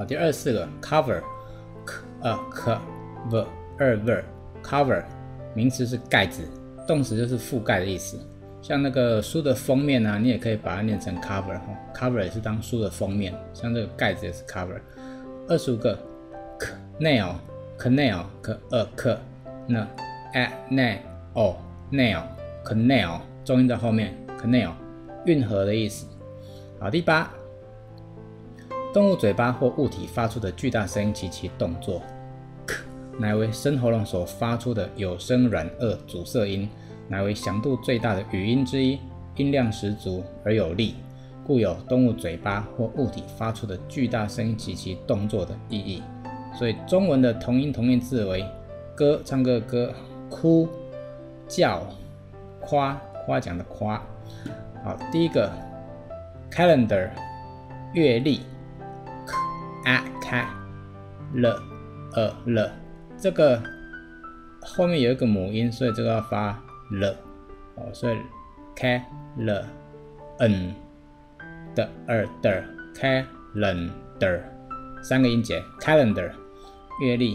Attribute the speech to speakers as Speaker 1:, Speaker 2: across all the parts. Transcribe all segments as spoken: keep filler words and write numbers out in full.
Speaker 1: 好，第二十四个 cover， k a k v 二 ver cover， 名词是盖子，动词就是覆盖的意思。像那个书的封面啊，你也可以把它念成 cover， cover 也是当书的封面，像这个盖子也是 cover。二十五个 canal canal k a k n a n o nail canal 重音在后面 canal 运河的意思。好，第八，动物嘴巴或物体发出的巨大声音及其动作， k 乃为深喉咙所发出的有声软腭阻塞音，乃为响度最大的语音之一，音量十足而有力，故有动物嘴巴或物体发出的巨大声音及其动作的意义。所以中文的同音同义字为歌，唱歌的歌，哭，叫，夸，夸奖的夸。好，第一个 calendar 月历 ，a k l a l， 这个后面有一个母音，所以这个要发 了，哦，所以 k l n 的 er 的 calendar 三个音节 calendar 月历。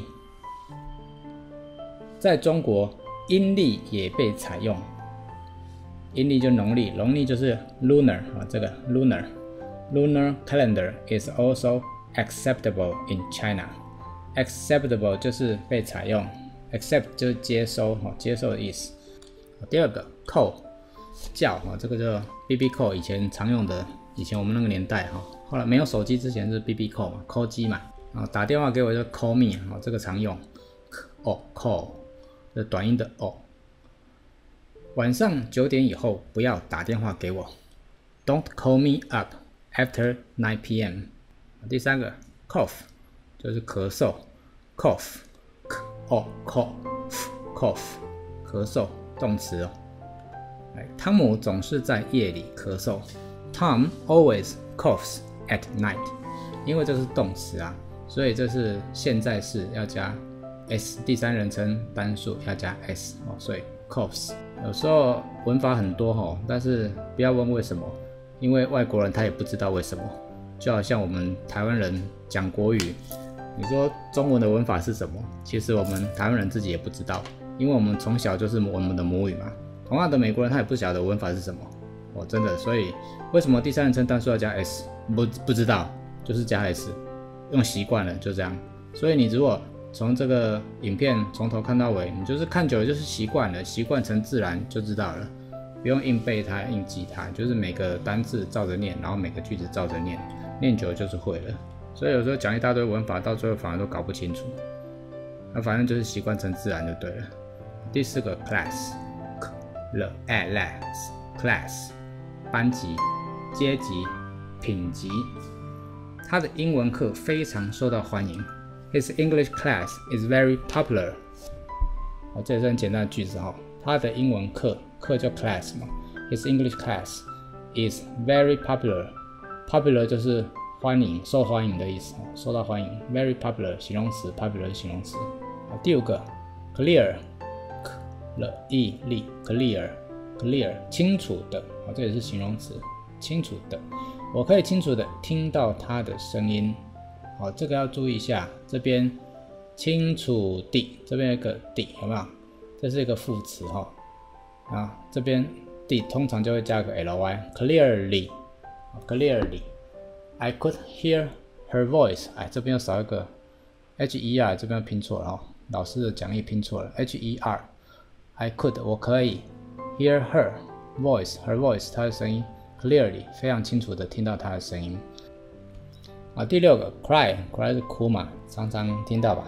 Speaker 1: 在中国，阴历也被采用。阴历就农历，农历就是 lunar 啊，这个 lunar lunar calendar is also acceptable in China。acceptable 就是被采用 ，accept 就是接收，接受的意思。第二个 call 叫，这个就 B B call 以前常用的，以前我们那个年代哈，后来没有手机之前是 B B call 嘛 ，call 机嘛，啊打电话给我就 call me 啊，这个常用。哦 call 这短音的哦。晚上九点以后不要打电话给我 ，Don't call me up after nine p m。第三个 cough 就是咳嗽 ，cough， 哦 cough cough 咳嗽动词哦。汤姆总是在夜里咳嗽 ，Tom always coughs at night。因为这是动词啊，所以这是现在式要加 s， 第三人称单数要加 s 哦，所以 coughs。有时候文法很多哦，但是不要问为什么，因为外国人他也不知道为什么。就好像我们台湾人讲国语，你说中文的文法是什么？其实我们台湾人自己也不知道，因为我们从小就是我们的母语嘛。同样的，美国人他也不晓得文法是什么哦，真的。所以为什么第三人称单数要加 s？ 不不知道，就是加 s， 用习惯了就这样。所以你如果从这个影片从头看到尾，你就是看久了就是习惯了，习惯成自然就知道了，不用硬背它、硬记它，就是每个单字照着念，然后每个句子照着念，念久了就是会了。所以有时候讲一大堆文法，到最后反而都搞不清楚。那反正就是习惯成自然就对了。第四个 class，the class class 班级、阶级、品级。他的英文课非常受到欢迎。His English class is very popular。哦，这也是很简单的句子哈。他的英文课，课叫 class 嘛。His English class is very popular。popular 就是欢迎、受欢迎的意思，受到欢迎。very popular 形容词 ，popular 形容词。好，第五个 clear，l e l clear clear 清楚的，好，这也是形容词，清楚的。我可以清楚的听到他的声音。好，这个要注意一下，这边清楚地，这边有一个地，有没有？这是一个副词哈。啊，这边地通常就会加个 ly，clearly，clearly。Clearly, I could hear her voice。哎，这边又少一个 her， 这边拼错了哈，老师的讲义拼错了 her。I could， 我可以 hear her voice，her voice， 她的声音 clearly， 非常清楚的听到她的声音。啊，第六个 cry，cry 是哭嘛，常常听到吧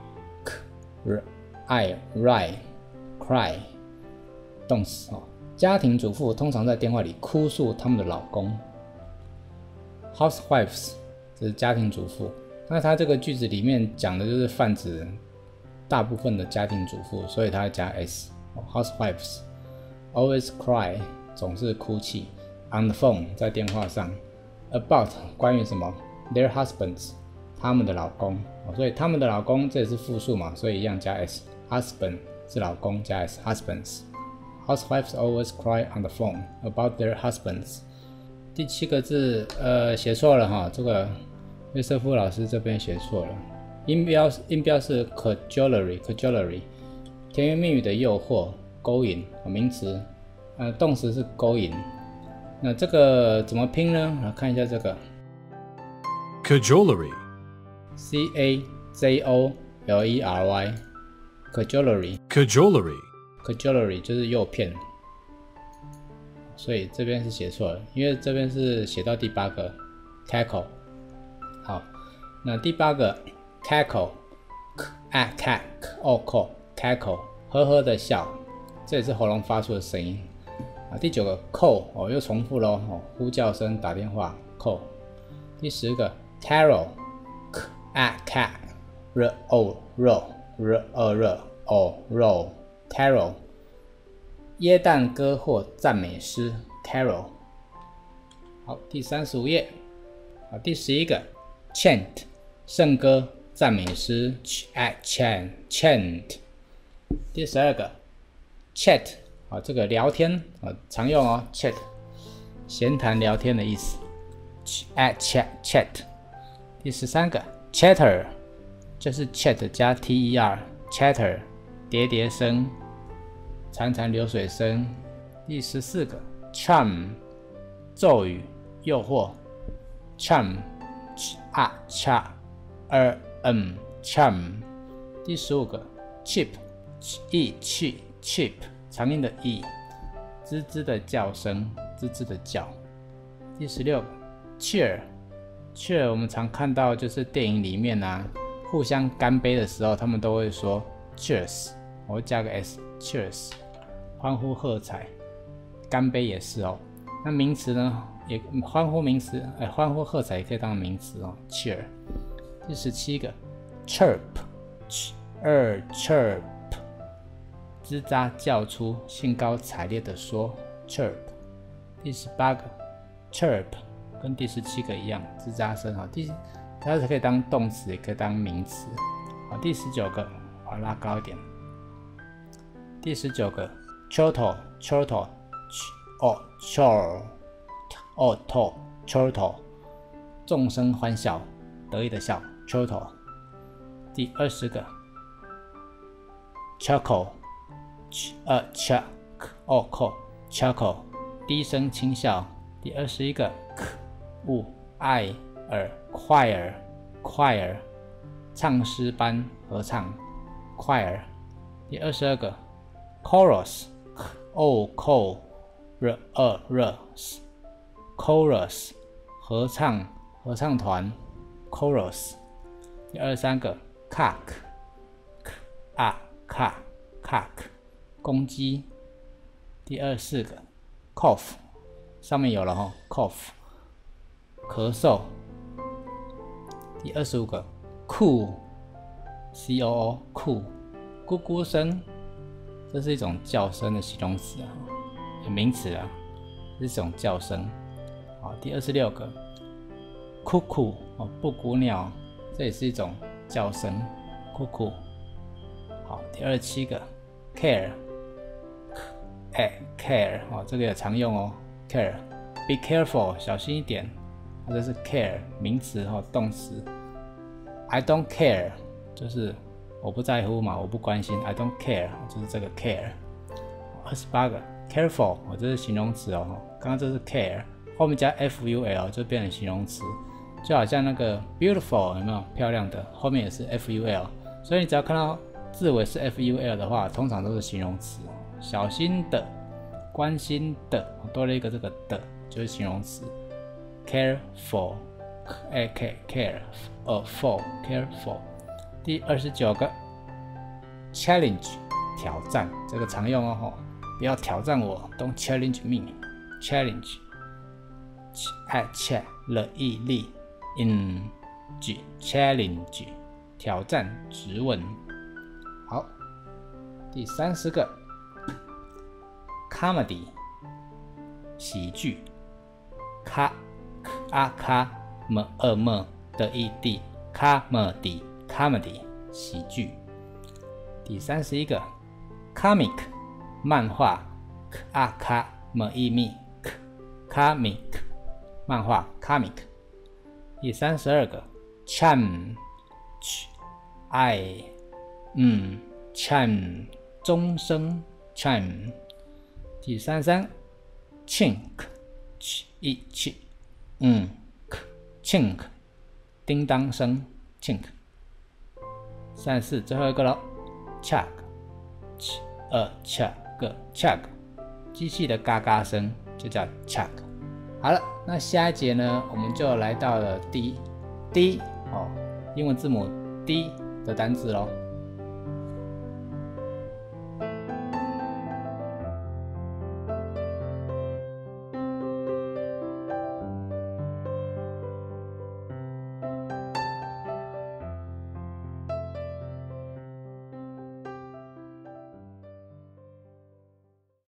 Speaker 1: ？cry cry cry 动词哦。家庭主妇通常在电话里哭诉他们的老公。housewives 这是家庭主妇，那它这个句子里面讲的就是泛指大部分的家庭主妇，所以它要加 s。housewives always cry 总是哭泣 on the phone 在电话上 about 关于什么 their husbands 他们的老公，所以他们的老公这也是复数嘛，所以一样加 s。husband 是老公加 s husbands。Housewives always cry on the phone about their husbands。第七个字，呃，写错了哈，这个约瑟夫老师这边写错了，音标音标是 cajolery cajolery， 甜言蜜语的诱惑，勾引，名词，呃，动词是勾引。那这个怎么拼呢？来看一下这个
Speaker 2: cajolery
Speaker 1: ，C A J O L E R Y cajolery
Speaker 2: cajolery
Speaker 1: cajolery 就是诱骗。所以这边是写错了，因为这边是写到第八个 cackle。好，那第八个 cackle a cack o c cackle 呵呵的笑，这也是喉咙发出的声音啊。第九个 call 哦，又重复喽哦，呼叫声打电话 call。第十个 carol a cat r o r r o r o r carol。耶诞歌或赞美诗 ，carol。好，第三十五页，好，第十一个 chant 圣歌赞美诗 ，chant chant。第十二个 chat 啊，这个聊天啊，常用哦 ，chat 闲谈聊天的意思 ，chat chat chat。第十三个 chatter 就是 chat 加 t e r chatter 喋喋声。潺潺流水声。第十四个 charm 咒语诱惑 charm a cha r m charm。第十五个 cheep e cheap cheap 长音的 e 吱吱的叫声，吱吱的叫。第十六个 cheer cheer 我们常看到就是电影里面啊，互相干杯的时候，他们都会说 cheers， 我会加个 s cheers， 欢呼喝彩。干杯也是哦。那名词呢，也欢呼名词，哎，欢呼喝彩也可以当名词哦 cheer。第十七个 chirp er chirp 吱喳叫出，兴高采烈的说 chirp。第十八个 chirp 跟第十七个一样，吱喳声哈，第它是可以当动词，也可以当名词。好，第十九个，我拉高一点。第十九个 chortle chortle 哦 chor 哦 to chortle 众声欢笑，得意的笑 chortle。第二十个 chuckle 呃 chuck 哦 co chuckle 低声轻笑。第二十一个 u i r choir choir 唱诗班合唱 choir。第二十二个 chorus o co r a r s chorus 合唱合唱团 chorus。第二十三个 cock a cock cock 公鸡。第二十四个 cough 上面有了齁 cough 咳嗽。第二十五个 coo c o o coo 咕咕声，这是一种叫声的形容词啊，名词啊，这是一种叫声。好，第二十六个 cuckoo 哦，布谷鸟，这也是一种叫声 cuckoo。好，第二十七个 care 哎 care 哦，这个也常用哦 care be careful 小心一点，这是 care 名词哦，动词。I don't care 就是我不在乎嘛，我不关心 I don't care 就是这个 care。二十八个 careful 哦，这是形容词哦，刚刚这是 care 后面加 ful 就变成形容词，就好像那个 beautiful 有没有漂亮的，后面也是 ful， 所以你只要看到字尾是 ful 的话，通常都是形容词。小心的，关心的，多了一个这个的，就是形容词。careful， 哎 care care， 呃 for careful。第二十九个 challenge 挑战，这个常用哦，不要挑战我 ，don't challenge me。challenge， 哎 ch l e l in g challenge 挑战质问。好，第三十个 comedy 喜剧，卡啊卡么呃么的 ed comedy comedy 喜剧。第三十一个 comic 漫画，啊卡么一密 comic 漫画 comic。第三十二个 chime ch i 嗯 chime 钟声 chime。第三声 chink ch i ch 嗯 k chink 叮当声 chink。三四最后一个咯 chug ch 二 chug chug 机器的嘎嘎声就叫 chug。好了，那下一节呢，我们就来到了 D D 哦，英文字母 D 的单字咯。